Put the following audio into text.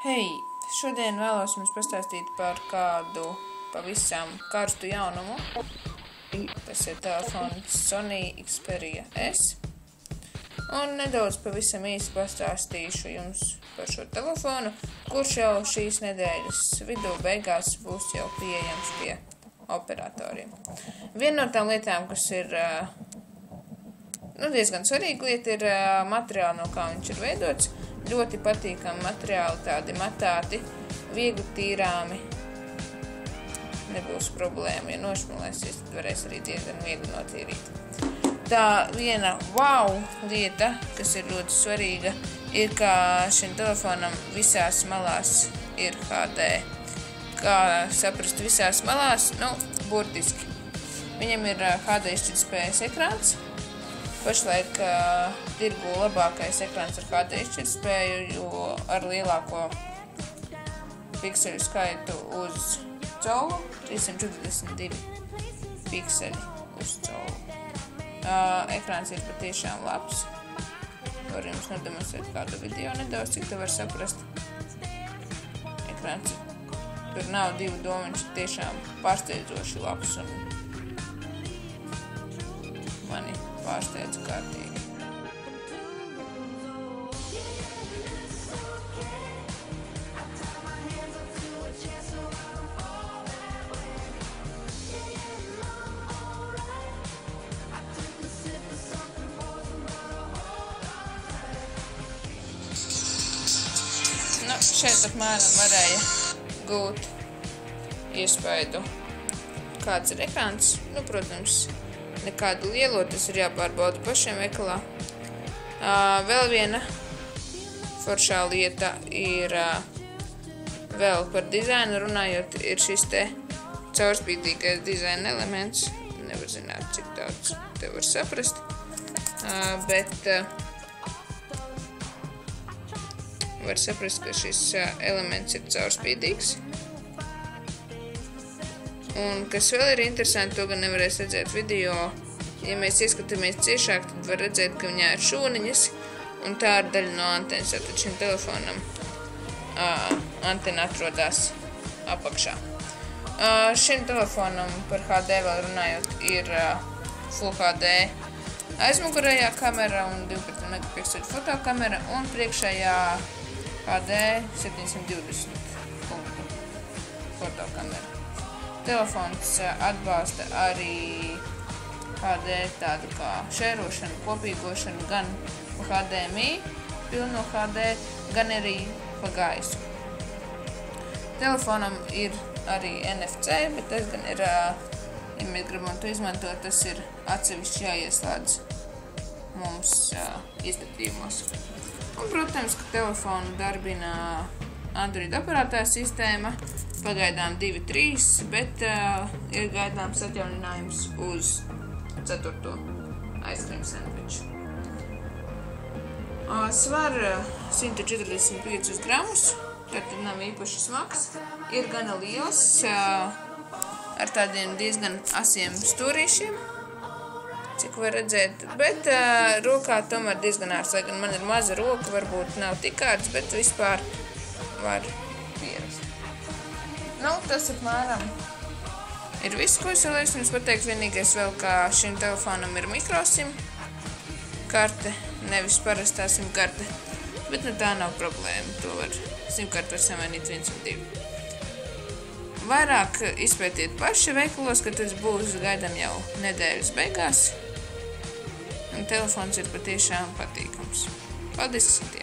Hei, šodien vēlos jums pastāstīt par kādu pavisam karstu jaunumu. Tas ir telefons Sony Xperia S. Un nedaudz pavisam īsi pastāstīšu jums par šo telefonu, kurš jau šīs nedēļas vidū beigās būs jau pieejams pie operatoriem. Viena no tām lietām, kas ir diezgan svarīga lieta, ir materiāli, no kā viņš ir veidots. Ļoti patīkami materiāli, tādi matāti, viegli tīrāmi. Nebūs problēma, ja nošmulēsies, tad varēs arī diezgan viegli notīrīt. Tā viena lieta, kas ir ļoti svarīga, ir, ka šim telefonam visās malās ir HD. Kā saprast visās malās? Burtiski. Viņam ir HD izšķirtspējas ekrāns. Pašlaik tirgu labākais ekrāns ar HD izšķirtspēju, jo ar lielāko pikseļu skaitu uz colu, 342 pikseļi uz colu. Ekrāns ir patiešām labs. Var jums nodemonstrēt kādu video nedaudz, cik te var saprast. Ekrāns tur nav divu domu, viņš ir tiešām pārsteidzoši labs un mani pārsteidz kārtīgi. Šeit apmēram varēja gūt iespaidu, kāds ir ekrāns. Protams, nekādu lielo, tas ir jāpārbauda pašiem veikalā. Vēl viena foršā lieta ir vēl par dizainu runājot, ir šis te caurspīdīgais dizaina elements. Nevar zināt, cik daudz te var saprast, bet var saprast, ka šis elements ir caurspīdīgs. Un kas vēl ir interesanti, to gan nevarēs redzēt video, ja mēs ieskatāmies ciešāk, tad var redzēt, ka viņā ir šūniņas, un tā ir daļa no antenas, tad šim telefonam antena atrodas apakšā. Šim telefonam par HD vēl runājot ir Full HD aizmugurējā kamera un 12 megapikseli fotokamera un priekšējā HD 720 punktu fotokamera. Telefons atbalsta arī HD tādu kā šērošanu, kopīgošanu gan pa HDMI, pilno HD, gan arī pa gaisu. Telefonam ir arī NFC, bet tas gan ir, ja mēs gribam to izmantot, tas ir atsevišķi jāieslēdz mums iestatījumos. Un, protams, ka telefonu darbina Android operētāja sistēma, pagaidām 2.3, bet ir gaidāms atjauninājums uz 4. ice cream sandviču. Svar 145 gramus, tātad nav īpaši smags, ir gana liels, ar tādiem diezgan asiem stūrīšiem, cik var redzēt, bet rokā tomēr diezgan ārsts, lai gan man ir maza roka, varbūt nav tik ārsts, bet vispār var pierast. Tas apmēram ir viss, ko es vēlēšu jums pateikt. Vienīgais vēl, kā šim telefonam ir mikrosim karte, nevis parastā simkarte, bet tā nav problēma, to simkartu var samainīt 1 un 2. Vairāk izpētiet paši veikalos, ka tas būs gaidām jau nedēļas beigās, un telefons ir patiešām patīkams. Paldies, ka skatījāties!